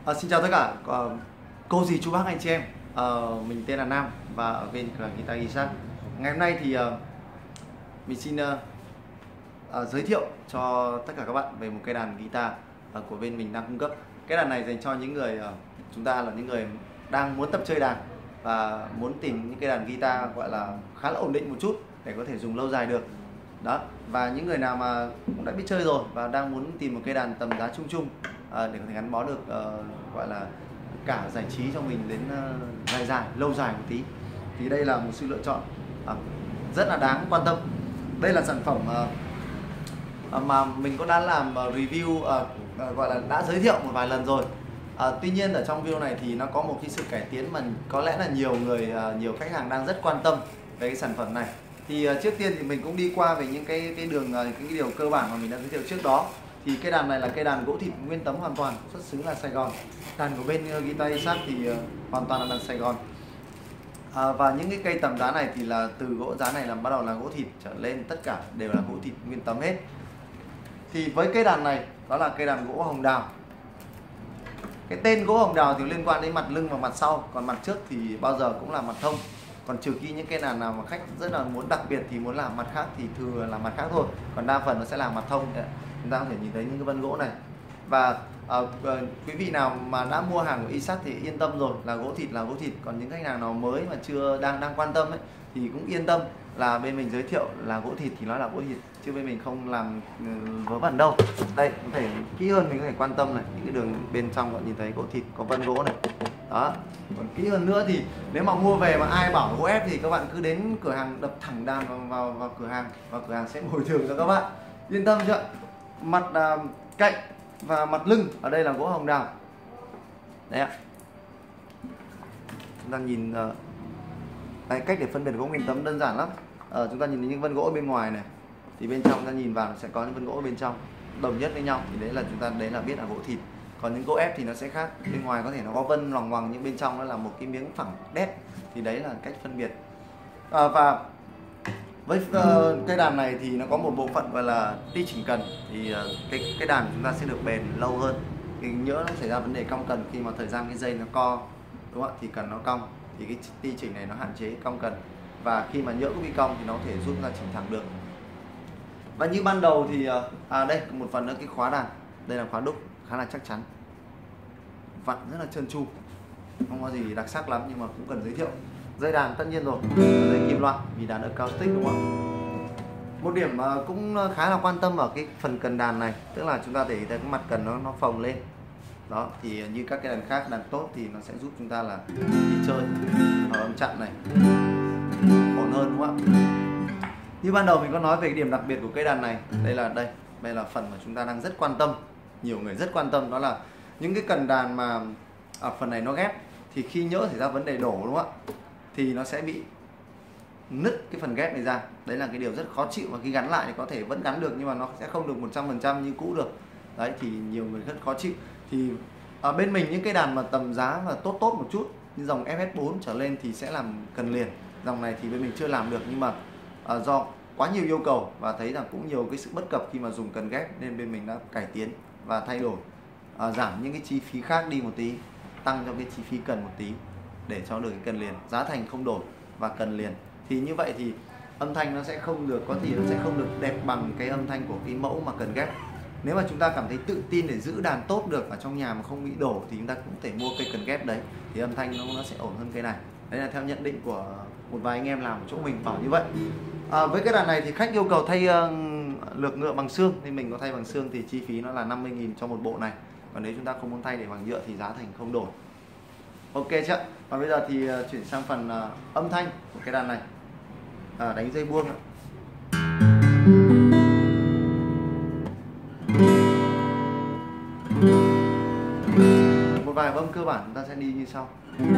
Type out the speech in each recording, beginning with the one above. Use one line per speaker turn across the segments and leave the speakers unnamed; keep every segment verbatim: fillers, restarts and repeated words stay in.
À, xin chào tất cả uh, cô dì chú bác anh chị em. Uh, mình tên là Nam và ở bên cửa hàng guitar Isaac. Ngày hôm nay thì uh, mình xin uh, uh, giới thiệu cho tất cả các bạn về một cây đàn guitar uh, của bên mình đang cung cấp. Cái đàn này dành cho những người uh, chúng ta là những người đang muốn tập chơi đàn và muốn tìm những cây đàn guitar gọi là khá là ổn định một chút để có thể dùng lâu dài được. Đó, và những người nào mà cũng đã biết chơi rồi và đang muốn tìm một cây đàn tầm giá chung chung à, để có thể gắn bó được uh, gọi là cả giải trí cho mình đến uh, dài dài lâu dài một tí, thì đây là một sự lựa chọn uh, rất là đáng quan tâm. Đây là sản phẩm uh, mà mình cũng đã làm uh, review uh, uh, gọi là đã giới thiệu một vài lần rồi. À, tuy nhiên ở trong video này thì nó có một cái sự cải tiến mà có lẽ là nhiều người uh, nhiều khách hàng đang rất quan tâm về cái sản phẩm này. Thì uh, trước tiên thì mình cũng đi qua về những cái cái đường uh, cái, cái điều cơ bản mà mình đã giới thiệu trước đó. Thì cây đàn này là cây đàn gỗ thịt nguyên tấm hoàn toàn, xuất xứ là Sài Gòn. Đàn của bên uh, guitar Isaac thì uh, hoàn toàn là đàn Sài Gòn. À, và những cái cây tầm giá này thì là từ gỗ giá này là bắt đầu là gỗ thịt trở lên, tất cả đều là gỗ thịt nguyên tấm hết. Thì với cây đàn này đó là cây đàn gỗ hồng đào. Cái tên gỗ hồng đào thì liên quan đến mặt lưng và mặt sau, còn mặt trước thì bao giờ cũng là mặt thông. Còn trừ khi những cây đàn nào mà khách rất là muốn đặc biệt thì muốn làm mặt khác thì thường là mặt khác thôi, còn đa phần nó sẽ là mặt thông. Chúng ta có thể nhìn thấy những cái vân gỗ này. Và uh, quý vị nào mà đã mua hàng của Isaac thì yên tâm rồi, là gỗ thịt là gỗ thịt. Còn những khách hàng nào mới mà chưa đang đang quan tâm ấy, thì cũng yên tâm là bên mình giới thiệu là gỗ thịt thì nó là gỗ thịt, chứ bên mình không làm vớ vẩn đâu. Đây, có thể kỹ hơn mình có thể quan tâm này, những cái đường bên trong bạn nhìn thấy gỗ thịt, có vân gỗ này. Đó. Còn kỹ hơn nữa thì nếu mà mua về mà ai bảo gỗ ép thì các bạn cứ đến cửa hàng đập thẳng đàn vào vào, vào cửa hàng và cửa hàng sẽ bồi thường cho các bạn. Yên tâm chưa? Mặt uh, cạnh và mặt lưng ở đây là gỗ hồng đào. Đấy ạ. Chúng ta nhìn uh, đấy, cách để phân biệt gỗ nguyên tấm đơn giản lắm. Uh, chúng ta nhìn những vân gỗ bên ngoài này, thì bên trong chúng ta nhìn vào sẽ có những vân gỗ bên trong đồng nhất với nhau, thì đấy là chúng ta đấy là biết là gỗ thịt. Còn những gỗ ép thì nó sẽ khác, bên ngoài có thể nó có vân loằng ngoằng nhưng bên trong nó là một cái miếng phẳng đét, thì đấy là cách phân biệt. À, và với uh, cây đàn này thì nó có một bộ phận gọi là ti chỉnh cần, thì uh, cái cái đàn chúng ta sẽ được bền lâu hơn. Thì nhỡ nó xảy ra vấn đề cong cần khi mà thời gian cái dây nó co, đúng không ạ, thì cần nó cong, thì cái ti chỉnh này nó hạn chế cong cần, và khi mà nhỡ có bị cong thì nó có thể rút ra chỉnh thẳng được. Và như ban đầu thì à đây một phần nữa, cái khóa đàn đây là khóa đúc khá là chắc chắn, vặn rất là trơn tru, không có gì đặc sắc lắm nhưng mà cũng cần giới thiệu. Dây đàn tất nhiên rồi, dây kim loại vì đàn acoustic, đúng không? Một điểm cũng khá là quan tâm ở cái phần cần đàn này, tức là chúng ta để thấy cái mặt cần nó nó phồng lên. Đó, thì như các cái đàn khác, đàn tốt thì nó sẽ giúp chúng ta là đi chơi ở âm chặn này ổn hơn, đúng không ạ? Như ban đầu mình có nói về cái điểm đặc biệt của cây đàn này, đây là đây, đây là phần mà chúng ta đang rất quan tâm, nhiều người rất quan tâm, đó là những cái cần đàn mà ở phần này nó ghép, thì khi nhỡ xảy ra vấn đề đổ, đúng không ạ, thì nó sẽ bị nứt cái phần ghép này ra. Đấy là cái điều rất khó chịu, và khi gắn lại thì có thể vẫn gắn được nhưng mà nó sẽ không được một trăm phần trăm như cũ được. Đấy, thì nhiều người rất khó chịu. Thì ở bên mình những cái đàn mà tầm giá và tốt tốt một chút như dòng ép ét bốn trở lên thì sẽ làm cần liền. Dòng này thì bên mình chưa làm được, nhưng mà À, do quá nhiều yêu cầu và thấy rằng cũng nhiều cái sự bất cập khi mà dùng cần ghép, nên bên mình đã cải tiến và thay đổi, à, giảm những cái chi phí khác đi một tí, tăng cho cái chi phí cần một tí để cho được cái cần liền, giá thành không đổi và cần liền. Thì như vậy thì âm thanh nó sẽ không được, có thể nó sẽ không được đẹp bằng cái âm thanh của cái mẫu mà cần ghép. Nếu mà chúng ta cảm thấy tự tin để giữ đàn tốt được ở trong nhà mà không bị đổ thì chúng ta cũng thể mua cây cần ghép đấy, thì âm thanh nó, nó sẽ ổn hơn cây này. Đấy là theo nhận định của một vài anh em làm ở chỗ mình bảo như vậy. À, với cái đàn này thì khách yêu cầu thay uh, lược ngựa bằng xương, thì mình có thay bằng xương thì chi phí nó là năm mươi nghìn cho một bộ này. Còn nếu chúng ta không muốn thay để bằng nhựa thì giá thành không đổi. Ok chưa? Và bây giờ thì uh, chuyển sang phần uh, âm thanh của cái đàn này. À, đánh dây buông. Một vài âm cơ bản chúng ta sẽ đi như sau.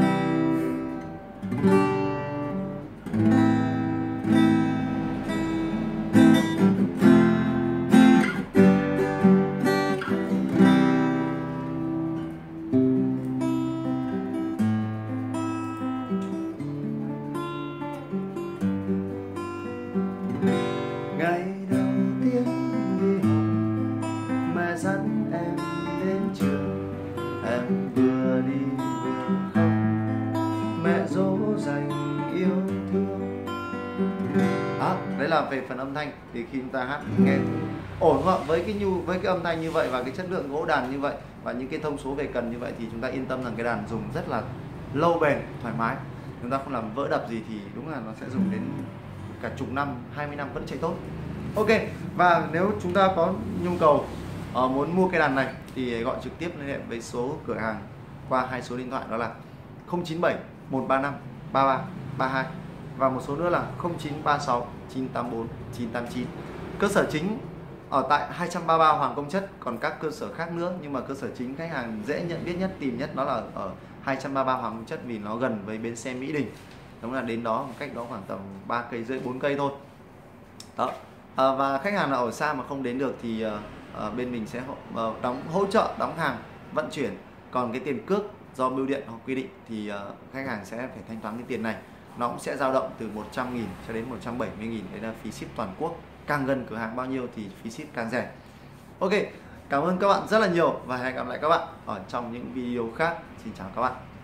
Ngày đầu tiên đi học, mẹ dẫn em đến trường, Em vừa đi vừa khóc, mẹ dỗ dành yêu thương. À, đấy là về phần âm thanh. Thì khi chúng ta hát nghe ổn đúng không ạ? Với cái nhu với cái âm thanh như vậy và cái chất lượng gỗ đàn như vậy và những cái thông số về cần như vậy thì chúng ta yên tâm rằng cái đàn dùng rất là lâu bền, thoải mái. Chúng ta không làm vỡ đập gì thì đúng là nó sẽ dùng đến cả chục năm, hai mươi năm vẫn chạy tốt. Ok, và nếu chúng ta có nhu cầu uh, muốn mua cái đàn này thì gọi trực tiếp liên hệ với số cửa hàng qua hai số điện thoại, đó là không chín bảy một ba năm ba ba ba hai và một số nữa là không chín ba sáu chín tám bốn chín tám chín. Cơ sở chính ở tại hai trăm ba mươi ba Hoàng Công Chất, còn các cơ sở khác nữa, nhưng mà cơ sở chính khách hàng dễ nhận biết nhất, tìm nhất đó là ở hai trăm ba mươi ba Hoàng Công Chất vì nó gần với bến xe Mỹ Đình. Đúng là đến đó cách đó khoảng tầm ba cây rưỡi bốn cây thôi. Đó. À, và khách hàng nào ở xa mà không đến được thì uh, bên mình sẽ uh, đóng hỗ trợ đóng hàng vận chuyển. Còn cái tiền cước do bưu điện họ quy định thì uh, khách hàng sẽ phải thanh toán cái tiền này. Nó cũng sẽ dao động từ một trăm nghìn cho đến một trăm bảy mươi nghìn. Đấy là phí ship toàn quốc. Càng gần cửa hàng bao nhiêu thì phí ship càng rẻ. Ok, cảm ơn các bạn rất là nhiều và hẹn gặp lại các bạn ở trong những video khác. Xin chào các bạn.